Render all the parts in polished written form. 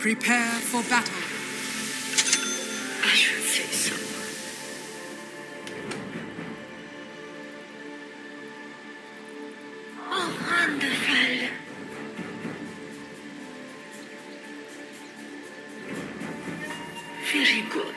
Prepare for battle. I should say so. Oh, wonderful. Very good.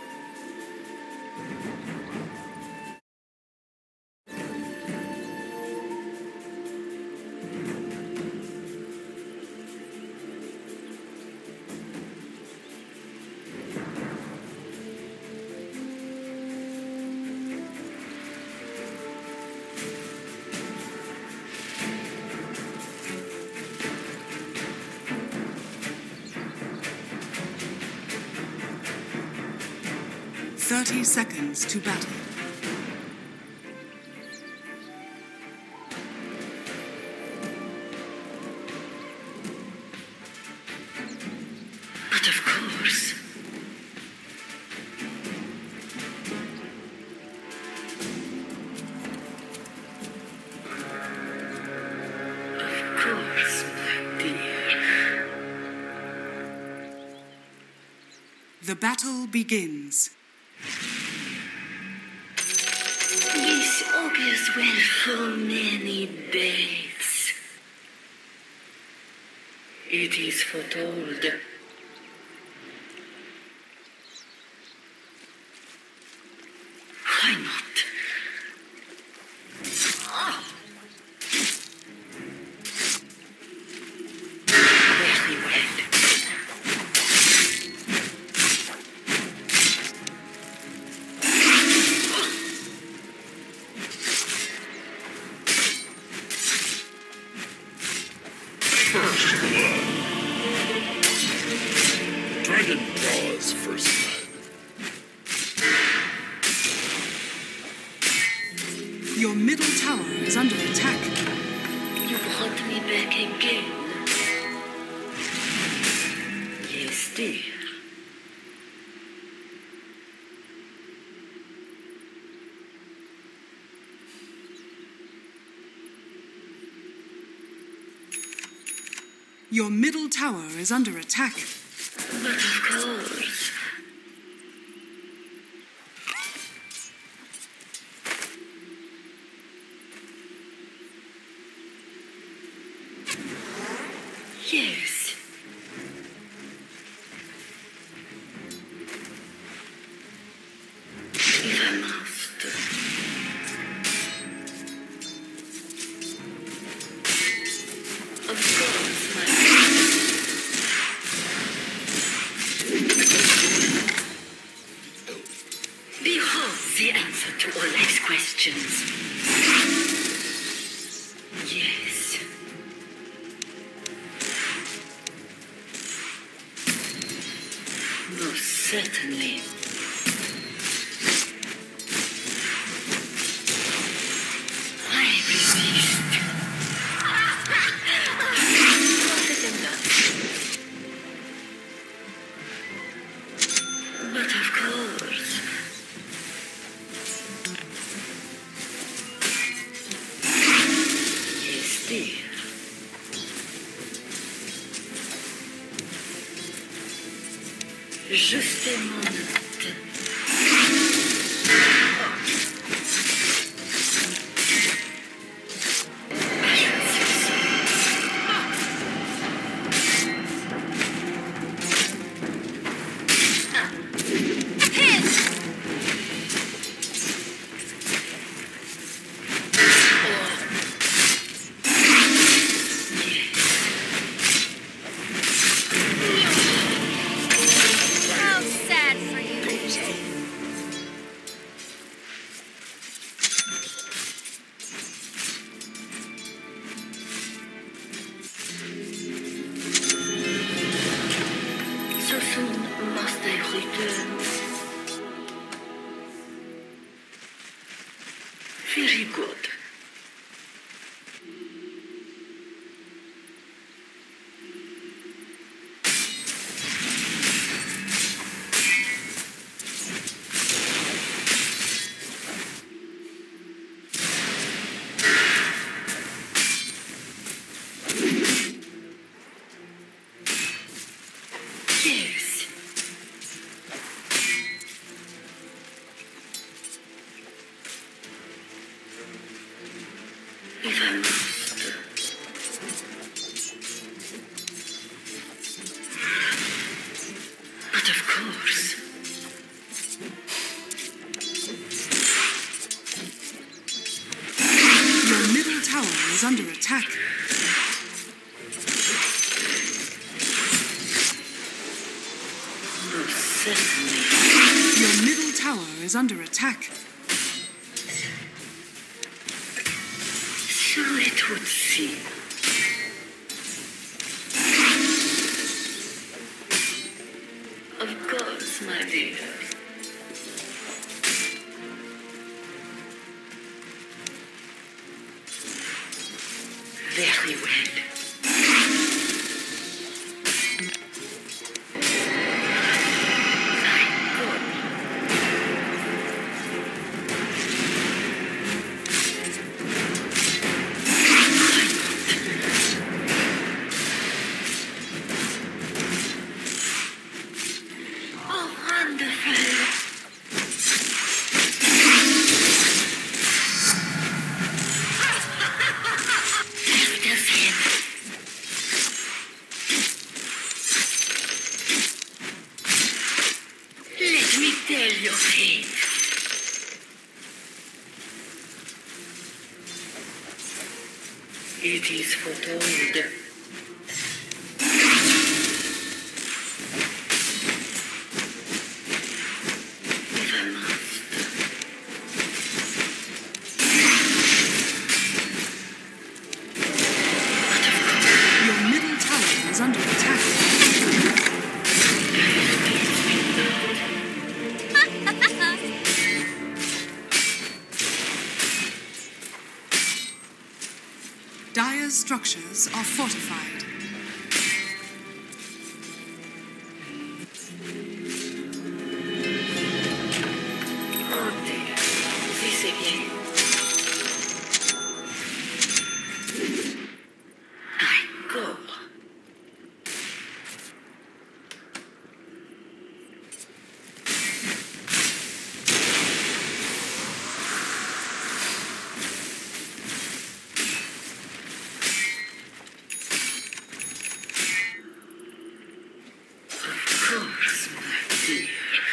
Thirty seconds to battle. But of course. Of course, my dear. The battle begins. This augurs well for many days. It is foretold. Why not? Very well. First blood. Dragon draws first blood. Your middle tower is under attack. You brought me back again. Yes, dear. Your middle tower is under attack. But of course. Yes. If I must. Of course, my behold the answer to all life's questions. Yes. Most certainly. I resist. But of course. Yes, dear. Je fais mon note. I should say so. How sad for you. attack. Most certainly. Your middle tower is under attack. So it would seem. Of course, my dear. Very well. It is foretold. If I must. Your middle tower is under attack. Dire's structures are fortified. Oh dear, this again. I go. Of course, my dear.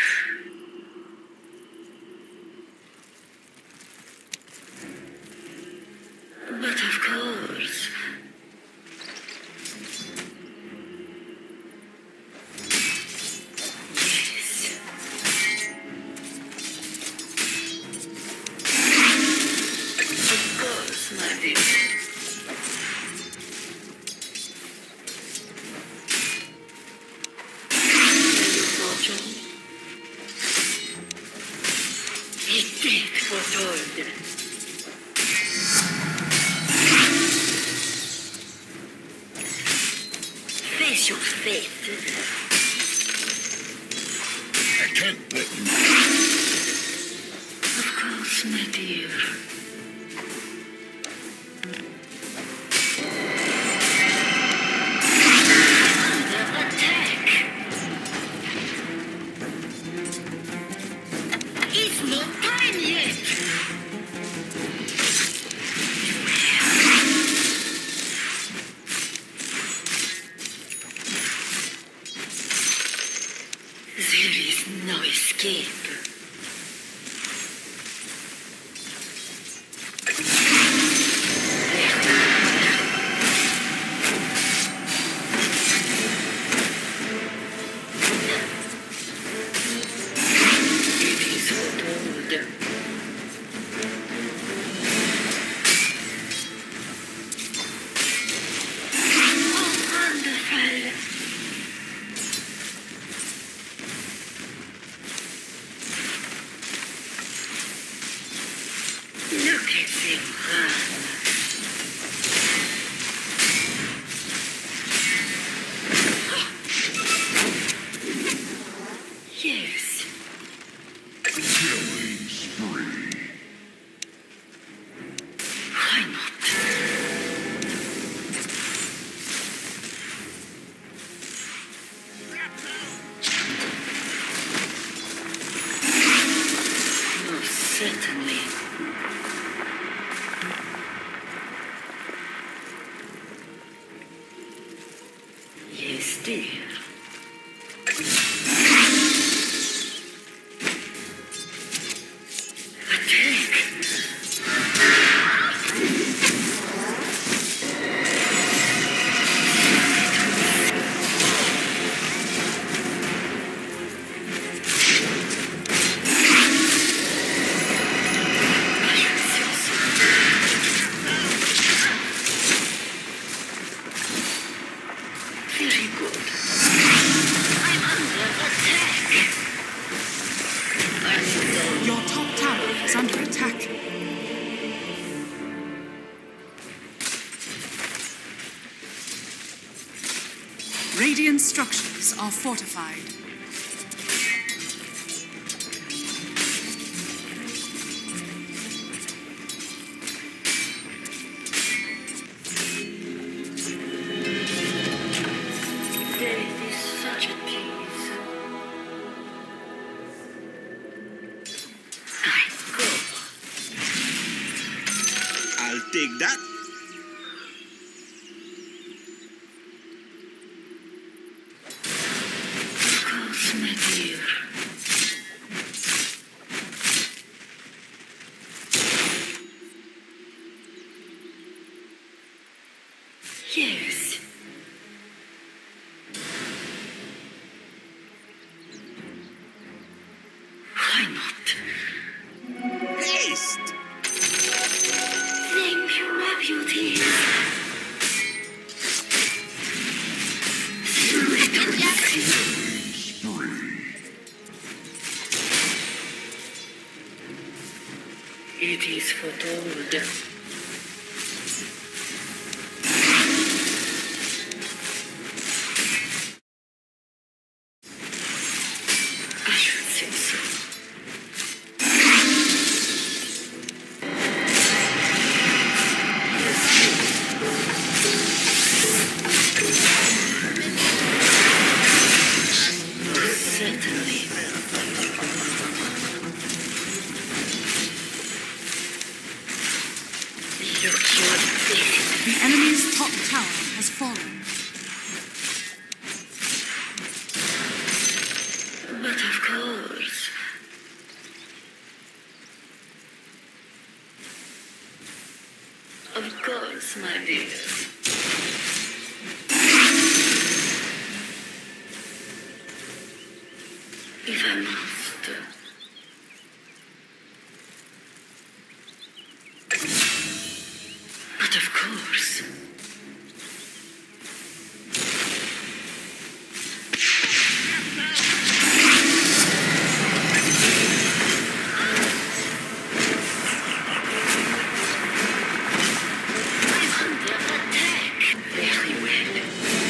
But of course. Yes. Of course, my dear. Fortune. It did foretold. Face your fate. I can't let you. Of course, my dear. Under attack. It's not time yet. There is no escape. It is foretold. Oh, wonderful. Look at them run. Yes. Killing spree. Why not? Most certainly. Yes, dear. Attack! Radiant structures are fortified. Death is such a tease. I go. I'll take that. Of course, my dear. Yes. Why not? Haste! Thank you, my beauty. It is foretold. I should say so. Certainly. Look your face. The enemy's top tower has fallen. But of course. Of course, my dear. If I must. But of course. I'm under attack. Very well.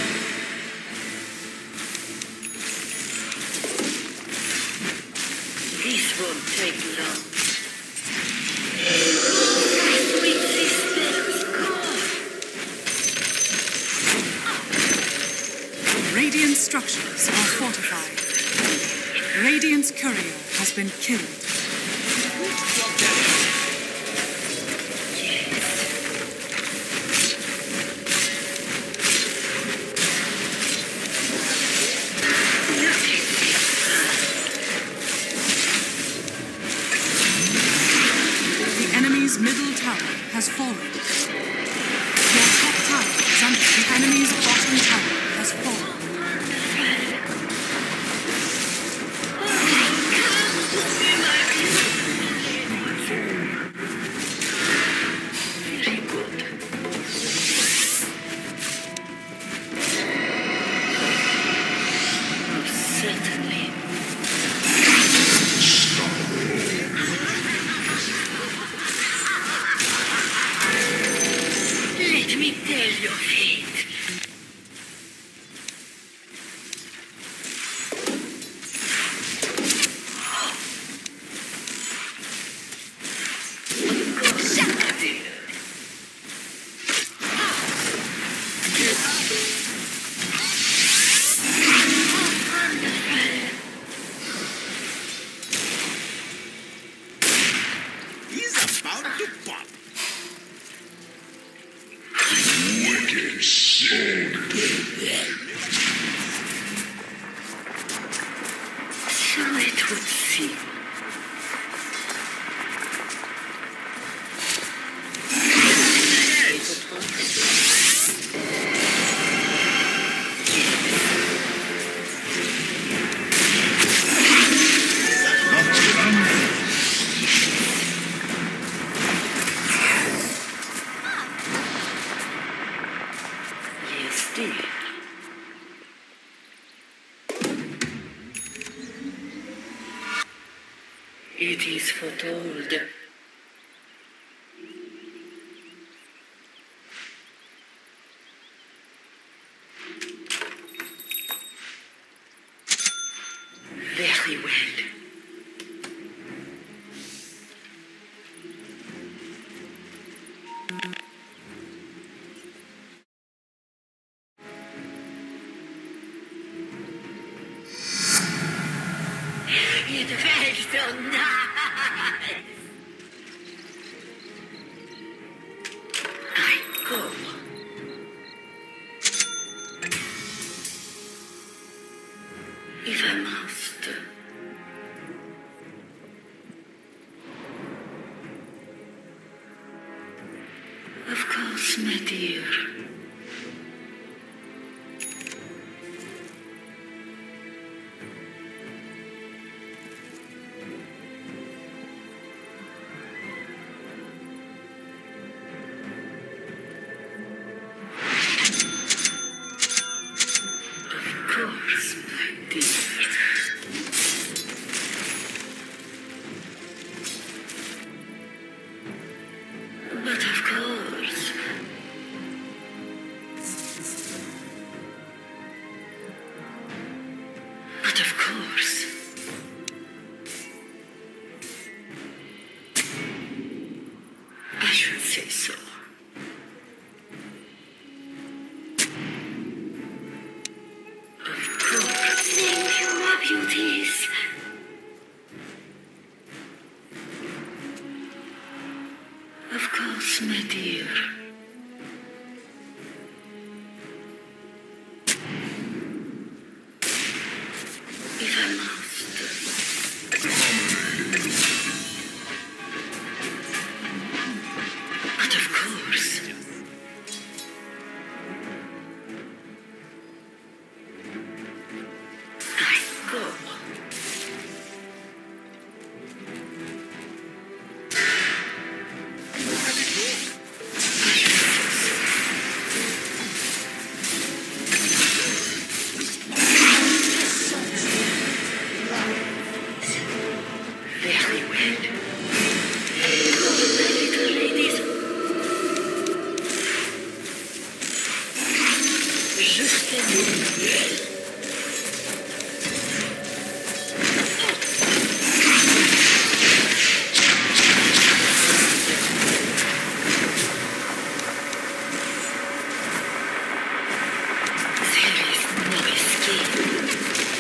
This won't take long. Sweet sisters, go! Radiant structures are fortified. Radiant's courier has been killed. The enemy's middle tower has fallen. Your top tower is under. The enemy's bottom tower has fallen. Very good. Oh, certainly. Let me tell your fate. He's about to pop. Wicked soul. So it would seem. Yes, dear. It is foretold. Very well. It felt so nice. I go. If I must. Of course, my dear. Of course, my dear. But of course. But of course. I should say so. Of course. Thank you, my beauties. Of course, my dear. If I must. But of course. I go. Very well. My little ladies. Just a minute. There is no escape.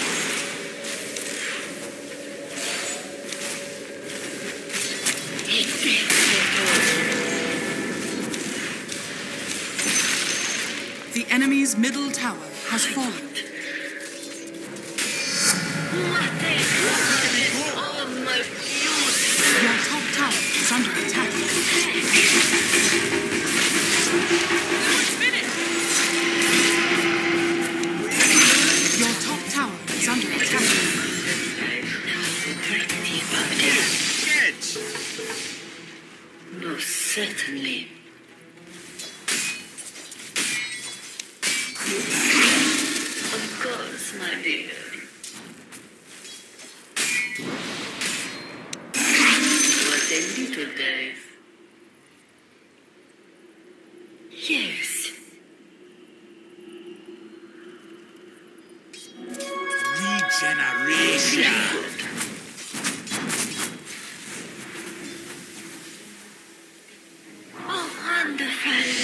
It's The enemy's middle tower has fallen. what a goodness. Oh, my beauty. Your top tower is under attack. Your top tower is under attack. Catch. No, certainly. Of course, my dear. What a little days. Yes. Regeneration. Oh, wonderful.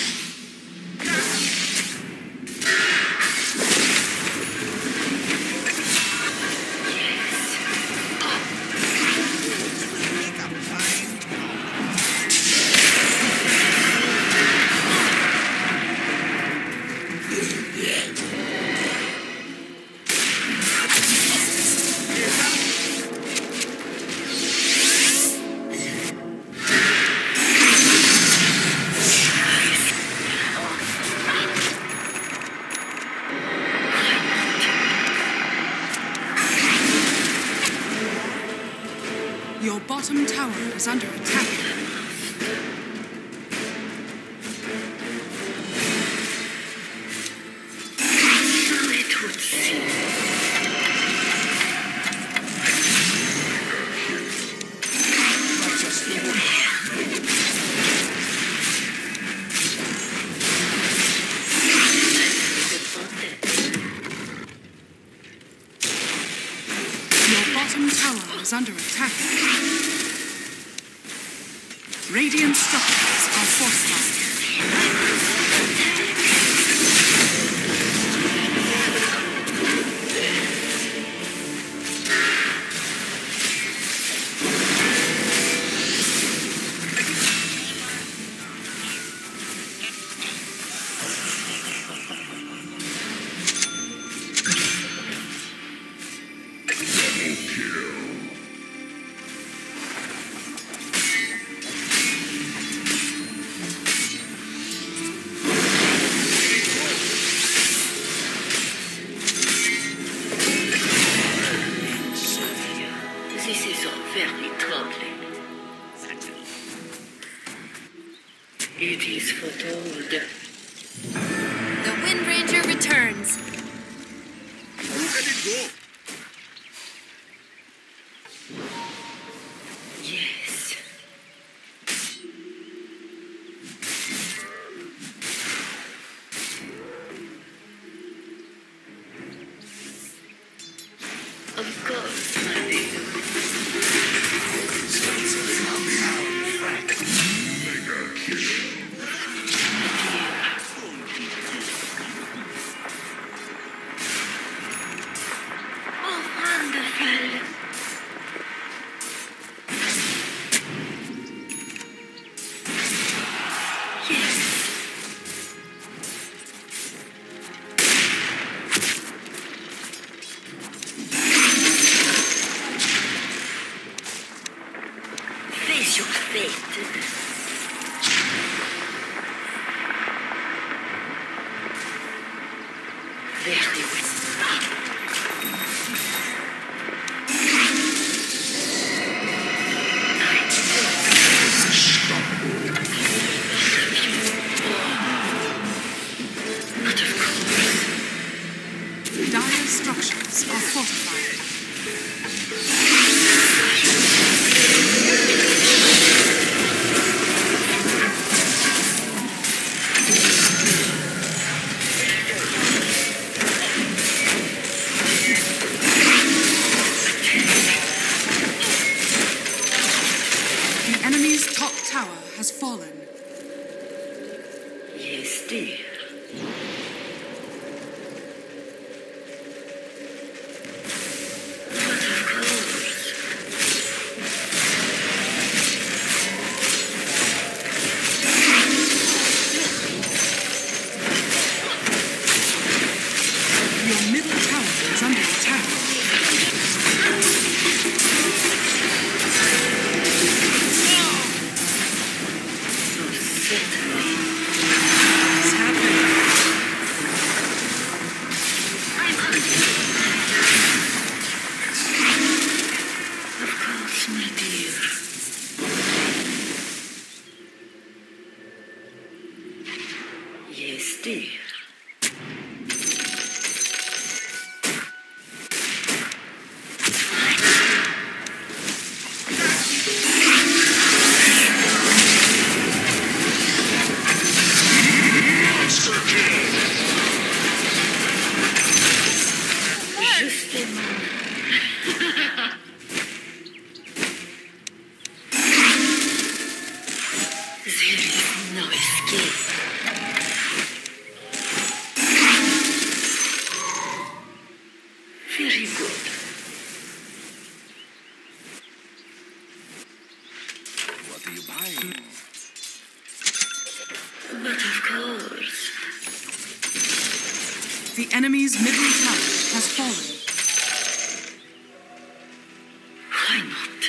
Yes. Make a fine Your bottom tower is under attack. So it would seem. is under attack. Radiant structures are fortified. This is all very troubling. It is foretold. The Wind Ranger returns. Who can it go? Yes. Of course, my dear. Mega kill. Oh, wonderful. Yes. Face your fate. Very well. But of course, Dire structures are fortified. The enemy's top tower has fallen. yes, dear. But of course, Your middle tower is under attack. most certainly. What's happening? I'm hungry. Of course, my dear. Yes, dear. Monster kill. Justement. There is no escape. Very good. What are you buying? But of course, The enemy's middle tower has fallen. why not?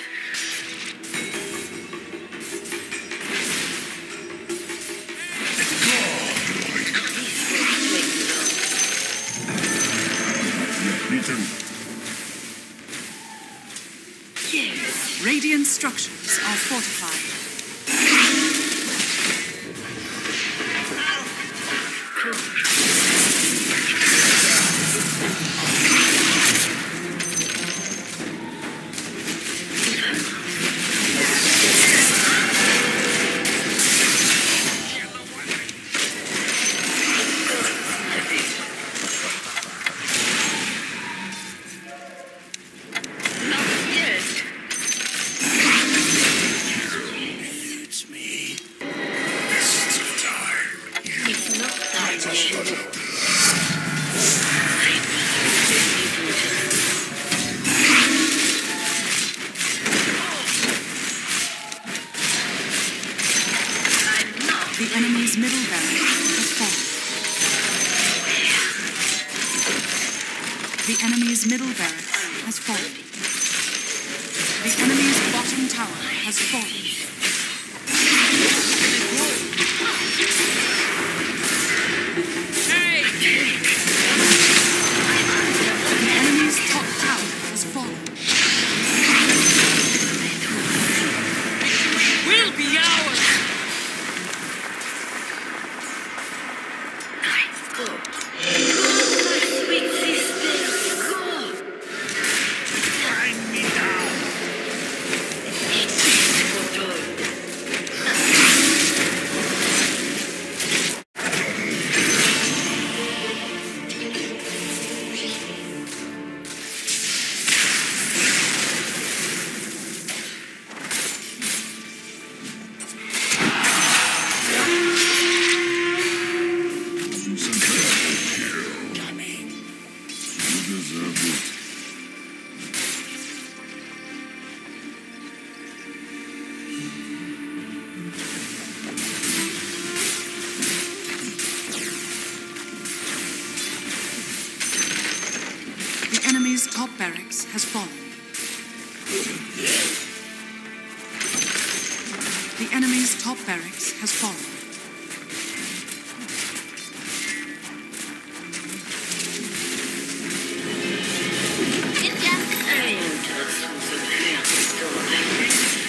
This won't take long. Beaten. Yes. Radiant structures are fortified. Not yet. The enemy's middle barracks has fallen. The enemy's middle barracks has fallen. The enemy's bottom tower has fallen. The enemy's top tower has fallen. Will be ours! Go. My sweet sisters, go. Grind me down. It is foretold. You deserve it. The enemy's top barracks has fallen. The enemy's top barracks has fallen. Rien de sous ce faire dans la liste.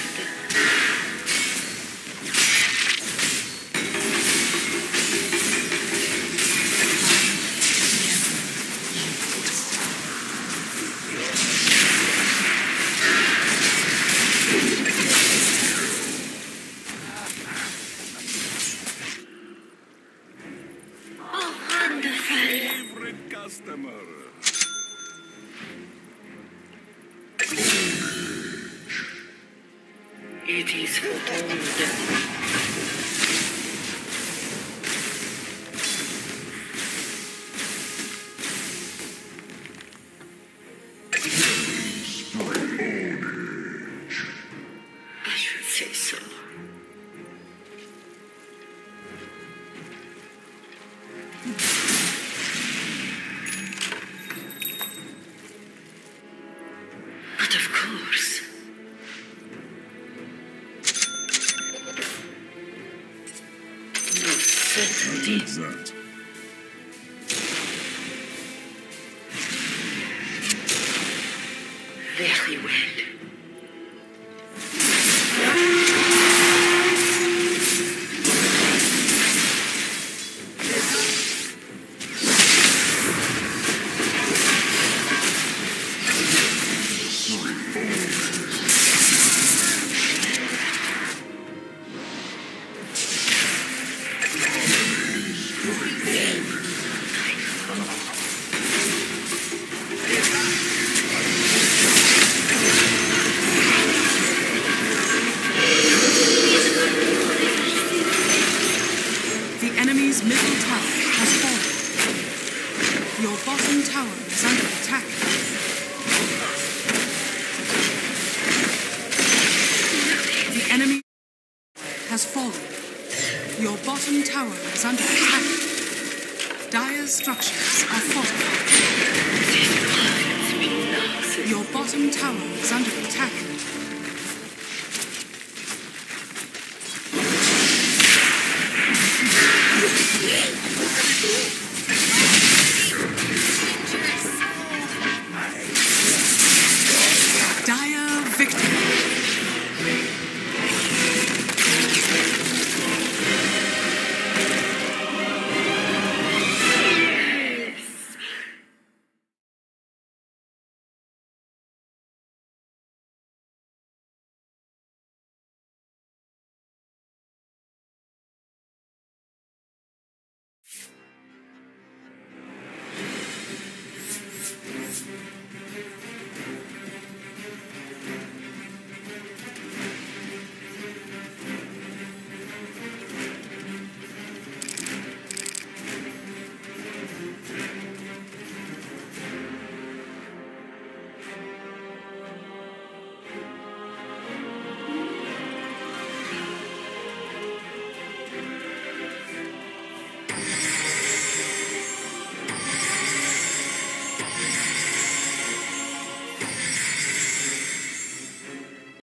Oh, wonderful. Favorite customer. It is foretold. I should say so. But of course. Most certainly. That. Very well. The enemy's middle tower has fallen. Your bottom tower is under attack. The enemy has fallen. Your bottom tower is under attack. Dire's structures are fortified. Your bottom tower is under attack.